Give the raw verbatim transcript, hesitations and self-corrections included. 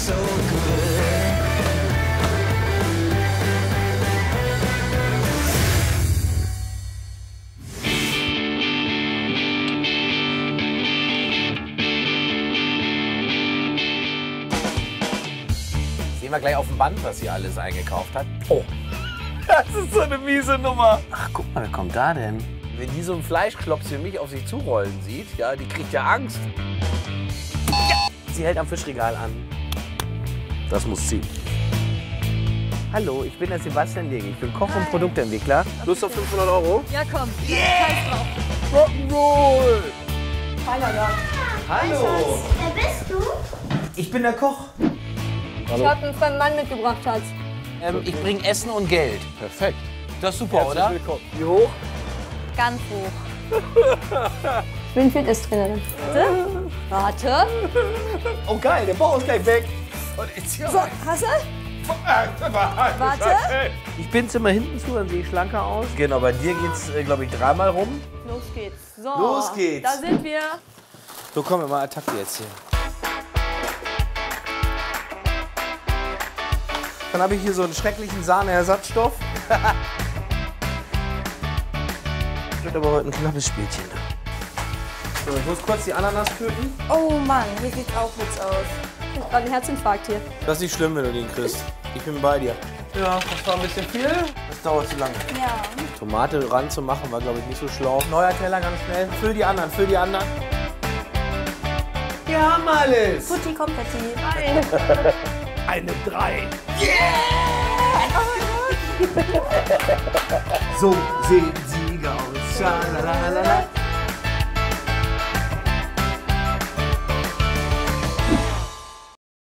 so good. Sehen wir gleich auf dem Band, was sie alles eingekauft hat. Oh, das ist so eine miese Nummer. Ach, guck mal, wer kommt da denn? Wenn die so einen Fleischklops wie mich auf sich zurollen sieht, ja, die kriegt ja Angst. Ja, sie hält am Fischregal an. Das muss ziehen. Hallo, ich bin der Sebastian Lege. Ich bin Koch und Produktentwickler. Lust auf fünfhundert Euro? Ja, komm. Yeah! Rock'n'Roll! Hallo, ja. Hallo! Wer bist du? Ich bin der Koch. Ich habe einen fremden Mann mitgebracht, Schatz. Ähm, ich bringe Essen und Geld. Perfekt. Das ist super, Herzlich oder? willkommen. Wie hoch? Ganz hoch. Ich bin Fitnesstrainerin. Warte. Warte. Oh geil, der Bauch ist gleich weg. Und ich zieh So, hast du? Warte. Ich bin's immer hinten zu, dann sehe ich schlanker aus. Genau, bei dir geht's, äh, glaube ich, dreimal rum. Los geht's. So. Los geht's. Da sind wir. So, komm, wir mal Attacke jetzt hier. Dann habe ich hier so einen schrecklichen Sahneersatzstoff. Wird aber heute ein knappes Spielchen. So, ich muss kurz die Ananas töten. Oh Mann, hier sieht's auch nichts aus. Ich hab gerade einen Herzinfarkt hier. Das ist nicht schlimm, wenn du den kriegst. Ich bin bei dir. Ja, das war ein bisschen viel. Das dauert zu lange. Ja. Tomate ranzumachen war, glaube ich, nicht so schlau. Neuer Teller ganz schnell. Füll die anderen, füll die anderen. Wir haben alles. Tutti Kompletti. Nein. Eine drei. Yeah! So sehen Sieger aus. Schalalala.